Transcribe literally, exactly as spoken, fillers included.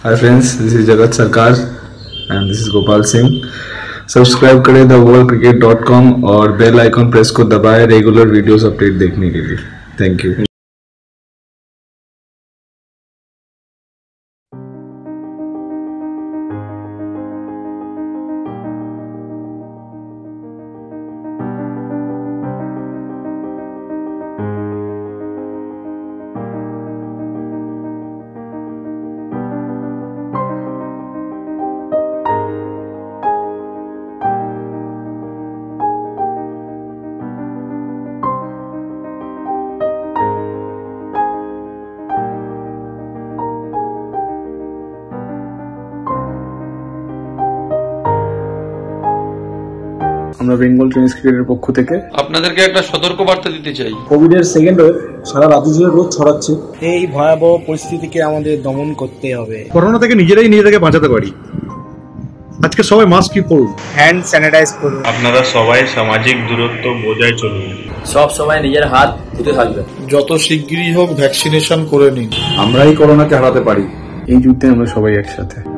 Hi friends, this is Jagat Sarkar and this is Gopal Singh. Subscribe करें the world cricket dot com और bell icon press को दबाएं regular videos update देखने के लिए। Thank you. আমরা Bengal tennis ক্রিকেটের পক্ষ থেকে আপনাদেরকে একটা সতর্ক বার্তা দিতে চাই। কোভিড এর সেকেন্ড ওয়েভ সারা রাজ্য জুড়ে রোগ ছড়াচ্ছে। এই ভয়াবহ পরিস্থিতিকে আমাদের দমন করতে হবে। করোনা থেকে নিজেরাই নিজেদেরকে বাঁচাতে পারি। আজকে সবাই মাস্ক পরুন, হ্যান্ড স্যানিটাইজ করুন। আপনারা সবাই সামাজিক দূরত্ব বজায় চলুন। সব সময় নিজের হাত ধুতে থাকবেন। যত শিগগিরই হোক ভ্যাকসিনেশন করে নিন। আমরাই করোনাকে হারাতে পারি। এই যুদ্ধে আমরা সবাই একসাথে।